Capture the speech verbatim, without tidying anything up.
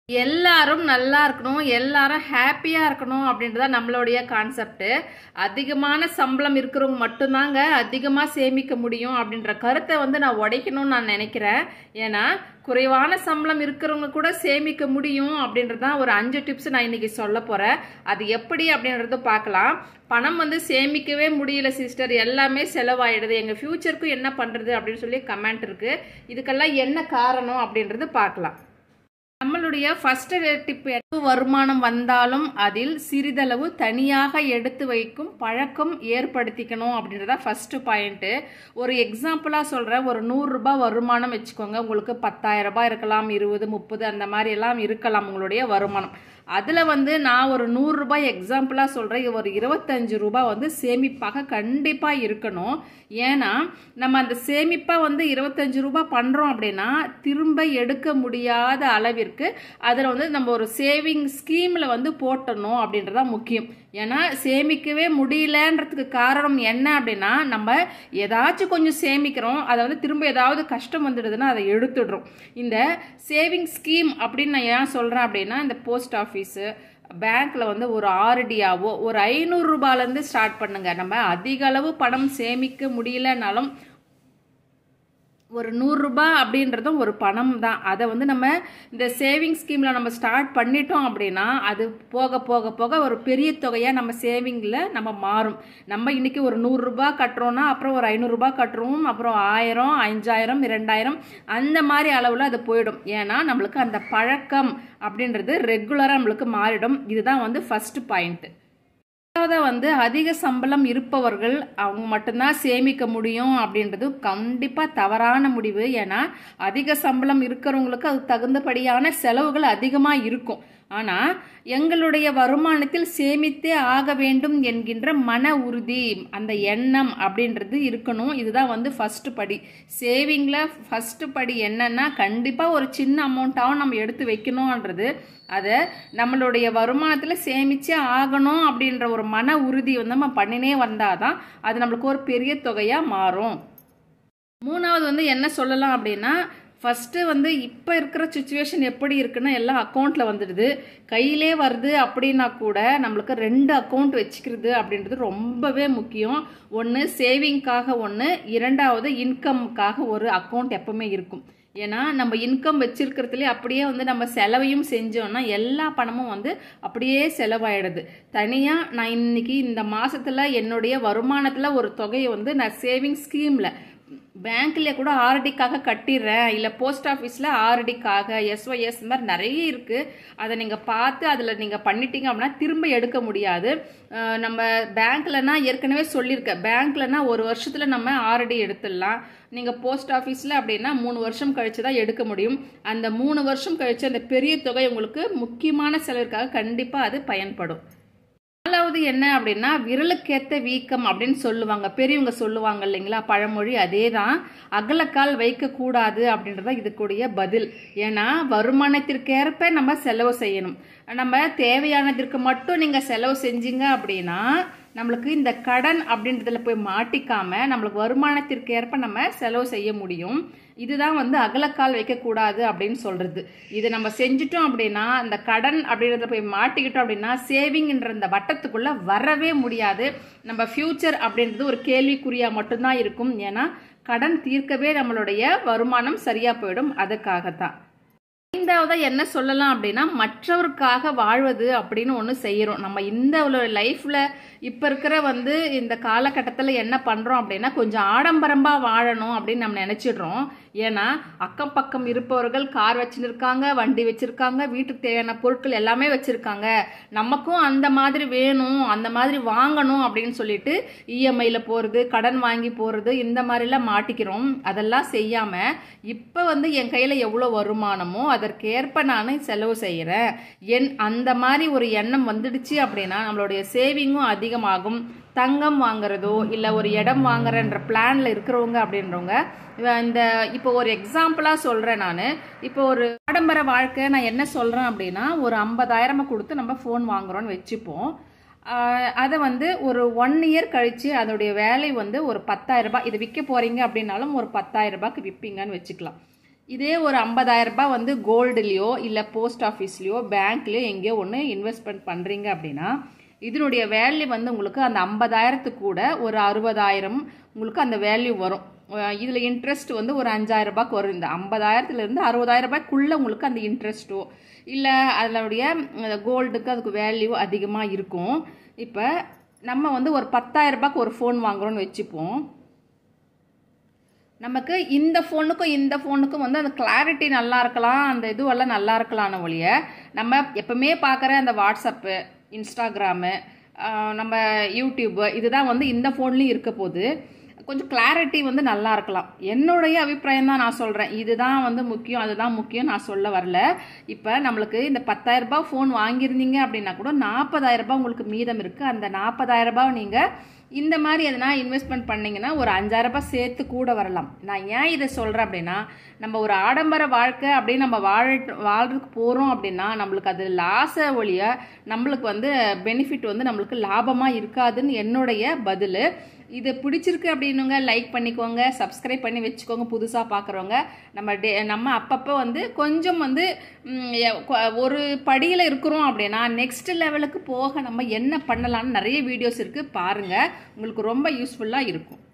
எல்லாரும் நல்லா இருக்கணும், எல்லாரும் ஹாப்பியா இருக்கணும் அப்படின்றத நம்மளுடைய கான்செப்ட். அதிகமான சம்பளம் இருக்கிறவங்க மட்டும்தாங்க அதிகமா சேமிக்க முடியும் அப்படின்ற கருத்தை வந்து நான் உடைக்கணும்னு நான் நினைக்கிறேன். ஏன்னா குறைவான சம்பளம் இருக்கிறவங்க கூட சேமிக்க முடியும் அப்படின்றதான் ஒரு அஞ்சு டிப்ஸ் நான் இன்னைக்கு சொல்ல போறேன். அது எப்படி அப்படின்றத பார்க்கலாம். பணம் வந்து சேமிக்கவே முடியல சிஸ்டர், எல்லாமே செலவாயிடுது, எங்க ஃபியூச்சருக்கு என்ன பண்றது அப்படின்னு சொல்லி கமெண்ட் இருக்கு. இதுக்கெல்லாம் என்ன காரணம் அப்படின்றது பார்க்கலாம். நம்மளுடைய ஃபர்ஸ்ட் டிப், வருமானம் வந்தாலும் அதில் சிறிதளவு தனியாக எடுத்து வைக்கும் பழக்கம் ஏற்படுத்திக்கணும் அப்படின்றத ஃபர்ஸ்ட் பாயிண்ட். ஒரு எக்ஸாம்பிளா சொல்றேன். ஒரு நூறு ரூபாய் வருமானம் வச்சுக்கோங்க. உங்களுக்கு பத்தாயிரம் ரூபாய் இருக்கலாம், இருபது முப்பது அந்த மாதிரி எல்லாம் இருக்கலாம் உங்களுடைய வருமானம். அதுல வந்து நான் ஒரு நூறு ரூபாய் எக்ஸாம்பிளா சொல்றேன். ஒரு இருபத்தஞ்சு ரூபாய் வந்து சேமிப்பாக கண்டிப்பா இருக்கணும். ஏன்னா நம்ம அந்த சேமிப்பா வந்து இருபத்தஞ்சு ரூபாய் பண்றோம் அப்படின்னா திரும்ப எடுக்க முடியாத அளவிற்கு அதில் வந்து நம்ம ஒரு சேவிங் ஸ்கீம்ல வந்து போட்டணும் அப்படின்றதா முக்கியம். ஏன்னா சேமிக்கவே முடியலன்றதுக்கு காரணம் என்ன அப்படின்னா நம்ம ஏதாச்சும் கொஞ்சம் சேமிக்கிறோம், அதை வந்து திரும்ப ஏதாவது கஷ்டம் வந்துடுதுன்னா அதை எடுத்துடுறோம். இந்த சேவிங் ஸ்கீம் அப்படின்னு நான் ஏன் சொல்றேன் அப்படின்னா, இந்த போஸ்ட் ஆஃபீஸு பேங்க்ல வந்து ஒரு ஆர்டியாவோ ஒரு ஐநூறு ரூபாயில இருந்து ஸ்டார்ட் பண்ணுங்க. நம்ம அதிக அளவு பணம் சேமிக்க முடியலனாலும் ஒரு நூறு ரூபாய் அப்படின்றதும் ஒரு பணம் தான். அதை வந்து நம்ம இந்த சேவிங் ஸ்கீம்ல நம்ம ஸ்டார்ட் பண்ணிட்டோம் அப்படின்னா அது போக போக போக ஒரு பெரிய தொகையா நம்ம சேவிங்ல நம்ம மாறும். நம்ம இன்னைக்கு ஒரு நூறு ரூபாய் கட்டுறோம்னா அப்புறம் ஒரு ஐநூறு ரூபாய் கட்டுறோம், அப்புறம் ஆயிரம் அஞ்சாயிரம் இரண்டாயிரம் அந்த மாதிரி அளவுல அது போயிடும். ஏன்னா நம்மளுக்கு அந்த பழக்கம் அப்படின்றது ரெகுலரா நம்மளுக்கு மாறிடும். இதுதான் வந்து ஃபர்ஸ்ட் பாயிண்ட். வந்து அதிக சம்பளம் இருப்பவர்கள் அவங்க மட்டும்தான் சேமிக்க முடியும் அப்படின்றது கண்டிப்பா தவறான முடிவு. ஏன்னா அதிக சம்பளம் இருக்கிறவங்களுக்கு அது தகுந்தபடியான செலவுகள் அதிகமா இருக்கும். ஆனா எங்களுடைய வருமானத்தில் சேமித்தே ஆக வேண்டும் என்கின்ற மன உறுதி, அந்த எண்ணம் அப்படின்றது இருக்கணும். இதுதான் வந்து ஃபர்ஸ்ட் படி. சேவிங்ல ஃபர்ஸ்ட் படி என்னன்னா கண்டிப்பா ஒரு சின்ன அமௌண்ட்டாவும் நம்ம எடுத்து வைக்கணும்ன்றது. அதை நம்மளுடைய வருமானத்தில் சேமிச்சே ஆகணும் அப்படின்ற ஒரு மன உறுதி வந்து நம்ம பண்ணினே வந்தாதான் அது நம்மளுக்கு ஒரு பெரிய தொகையா மாறும். மூணாவது வந்து என்ன சொல்லலாம் அப்படின்னா, ஃபர்ஸ்ட் வந்து இப்போ இருக்கிற சுச்சுவேஷன் எப்படி இருக்குன்னா எல்லாம் அக்கௌண்ட்ல வந்துடுது, கையிலே வருது அப்படின்னா கூட நம்மளுக்கு ரெண்டு அக்கௌண்ட் வச்சுக்கிறது அப்படின்றது ரொம்பவே முக்கியம். ஒன்று சேவிங்காக ஒன்று, இரண்டாவது இன்கம்காக ஒரு அக்கௌண்ட் எப்பவுமே இருக்கும். ஏன்னா நம்ம இன்கம் வச்சிருக்கிறதுலே அப்படியே வந்து நம்ம செலவையும் செஞ்சோம்னா எல்லா பணமும் வந்து அப்படியே செலவாயிடுது. தனியா நான் இன்னைக்கு இந்த மாசத்துல என்னுடைய வருமானத்துல ஒரு தொகையை வந்து நான் சேவிங் ஸ்கீம்ல பேங்க்ல கூட ஆர்டிக்காக கட்டிடுறேன், இல்லை போஸ்ட் ஆஃபீஸில் ஆர்டிக்காக எஸ்ஒஎஸ் இந்த மாதிரி நிறைய இருக்குது. அதை நீங்கள் பார்த்து அதில் நீங்கள் பண்ணிட்டீங்க அப்படின்னா திரும்ப எடுக்க முடியாது. நம்ம பேங்க்லனா ஏற்கனவே சொல்லியிருக்கேன், பேங்க்லனா ஒரு வருஷத்தில் நம்ம ஆர்டி எடுத்துடலாம். நீங்கள் போஸ்ட் ஆஃபீஸில் அப்படின்னா மூணு வருஷம் கழிச்சு தான் எடுக்க முடியும். அந்த மூணு வருஷம் கழிச்சு அந்த பெரிய தொகை உங்களுக்கு முக்கியமான செலவிற்காக கண்டிப்பாக அது பயன்படும். நாலாவது என்ன அப்படின்னா விரலுக்கேத்த வீக்கம் அப்படின்னு சொல்லுவாங்க, பெரியவங்க சொல்லுவாங்க இல்லைங்களா பழமொழி. அதே தான், அகலக்கால் வைக்க கூடாது அப்படின்றத இதுக்குரிய பதில். ஏன்னா வருமானத்திற்கேற்ப நம்ம செலவு செய்யணும். நம்ம தேவையானதற்கு மட்டும் நீங்க செலவு செஞ்சீங்க அப்படின்னா நம்மளுக்கு இந்த கடன் அப்படின்றதுல போய் மாட்டிக்காம நம்மளுக்கு வருமானத்திற்கு ஏற்ப நம்ம செலவு செய்ய முடியும். இதுதான் வந்து அகலக்கால் வைக்கக்கூடாது அப்படின்னு சொல்றது. இது நம்ம செஞ்சுட்டோம் அப்படின்னா அந்த கடன் அப்படின்றத போய் மாட்டிக்கிட்டோம் அப்படின்னா சேவிங்ன்ற இந்த வட்டத்துக்குள்ள வரவே முடியாது. நம்ம ஃபியூச்சர் அப்படின்றது ஒரு கேள்விக்குறியா மட்டும்தான் இருக்கும். ஏன்னா கடன் தீர்க்கவே நம்மளுடைய வருமானம் சரியா போயிடும். அதுக்காகத்தான். ஐந்தாவதா என்ன சொல்லலாம் அப்படின்னா மற்றவருக்காக வாழ்வது அப்படின்னு ஒன்று செய்யறோம். நம்ம இந்த லைஃப்ல இப்ப இருக்கிற வந்து இந்த காலகட்டத்தில் என்ன பண்றோம் அப்படின்னா கொஞ்சம் ஆடம்பரமா வாழணும் அப்படின்னு நம்ம நினைச்சிடுறோம். ஏன்னா அக்கம் பக்கம் இருப்பவர்கள் கார் வச்சிருக்காங்க, வண்டி வச்சிருக்காங்க, வீட்டுக்கு தேவையான பொருட்கள் எல்லாமே வச்சிருக்காங்க, நமக்கும் அந்த மாதிரி வேணும், அந்த மாதிரி வாங்கணும் அப்படின்னு சொல்லிட்டு இஎம்ஐல போறது, கடன் வாங்கி போறது, இந்த மாதிரிலாம் மாட்டிக்கிறோம். அதெல்லாம் செய்யாம இப்ப வந்து என் கையில எவ்வளவு வருமானமோ அதற்கேற்ப நான் செலவு செய்யறேன், என் அந்த மாதிரி ஒரு எண்ணம் வந்துடுச்சு அப்படின்னா நம்மளுடைய சேவிங்கும் அதிகமாகும். தங்கம் வாங்குறதோ இல்லை ஒரு இடம் வாங்குறன்ற பிளான்ல இருக்கிறவங்க அப்படின்றவங்க இந்த இப்போ ஒரு எக்ஸாம்பிளா சொல்றேன். நான் இப்போ ஒரு ஆடம்பர வாழ்க்கை நான் என்ன சொல்றேன் அப்படின்னா ஒரு ஐம்பதாயிரமா கொடுத்து நம்ம ஃபோன் வாங்குறோம்னு வச்சுப்போம். அதை வந்து ஒரு ஒன் இயர் கழிச்சு அதோடைய வேலை வந்து ஒரு பத்தாயிரம் ரூபாய், இது விற்க போறீங்க அப்படின்னாலும் ஒரு பத்தாயிரம் ரூபாய்க்கு விற்பீங்கன்னு வச்சுக்கலாம். இதே ஒரு ஐம்பதாயிரம் ரூபாய் வந்து கோல்டுலேயோ இல்லை போஸ்ட் ஆஃபீஸ்லேயோ பேங்க்லேயோ எங்கேயோ ஒன்று இன்வெஸ்ட்மெண்ட் பண்ணுறீங்க அப்படின்னா இதனுடைய வேல்யூ வந்து உங்களுக்கு அந்த ஐம்பதாயிரத்துக்கு கூட ஒரு அறுபதாயிரம் உங்களுக்கு அந்த வேல்யூ வரும். இதில் இன்ட்ரெஸ்ட் வந்து ஒரு அஞ்சாயிரம் ரூபாய்க்கு வரும். இந்த ஐம்பதாயிரத்துலேருந்து அறுபதாயிரம் ரூபாய்க்குள்ளே உங்களுக்கு அந்த இன்ட்ரெஸ்ட்டோ இல்லை அதனுடைய கோல்டுக்கு அதுக்கு வேல்யூ அதிகமாக இருக்கும். இப்போ நம்ம வந்து ஒரு பத்தாயிரம் ரூபாய்க்கு ஒரு ஃபோன் வாங்குகிறோன்னு வச்சுப்போம். நமக்கு இந்த ஃபோனுக்கும் இந்த ஃபோனுக்கும் வந்து அந்த கிளாரிட்டி நல்லா இருக்கலாம், அந்த இதுவெல்லாம் நல்லா இருக்கலாம்னு ஒழிய நம்ம எப்பவுமே பார்க்குற அந்த வாட்ஸ்அப்பு, இன்ஸ்டாகிராமு, நம்ம யூடியூப்பு இதுதான் வந்து இந்த ஃபோன்லேயும் இருக்க போது கொஞ்சம் கிளாரிட்டி வந்து நல்லா இருக்கலாம். என்னுடைய அபிப்பிராயம் தான் நான் சொல்கிறேன். இதுதான் வந்து முக்கியம் அதுதான் முக்கியம் நான் சொல்ல வரல. இப்போ நம்மளுக்கு இந்த பத்தாயிரம் ரூபாய் ஃபோன் வாங்கியிருந்தீங்க அப்படின்னா கூட நாற்பதாயிரம் ரூபாய் உங்களுக்கு மீதம் இருக்குது. அந்த நாற்பதாயிரம் ரூபாய் நீங்கள் இந்த மாதிரி எதனா இன்வெஸ்ட்மெண்ட் பண்ணிங்கன்னா ஒரு அஞ்சாயிரம் ரூபாய் சேர்த்து கூட வரலாம். நான் ஏன் இதை சொல்கிறேன் அப்படின்னா நம்ம ஒரு ஆடம்பர வாழ்க்கை அப்படின்னு நம்ம வாழ வாழ்றதுக்கு போகிறோம் அப்படின்னா நம்மளுக்கு அது லாஸை ஒழிய நம்மளுக்கு வந்து பெனிஃபிட் வந்து நம்மளுக்கு லாபமாக இருக்காதுன்னு என்னுடைய பதில். இது பிடிச்சிருக்கு அப்படின்னுங்க லைக் பண்ணிக்கோங்க, சப்ஸ்கிரைப் பண்ணி வச்சுக்கோங்க. புதுசாக பார்க்குறவங்க நம்ம டே நம்ம அப்பப்போ வந்து கொஞ்சம் வந்து ஒரு படியில் இருக்கிறோம் அப்படின்னா நெக்ஸ்ட் லெவலுக்கு போக நம்ம என்ன பண்ணலாம்னு நிறைய வீடியோஸ் இருக்குது பாருங்கள், உங்களுக்கு ரொம்ப யூஸ்ஃபுல்லாக இருக்கும்.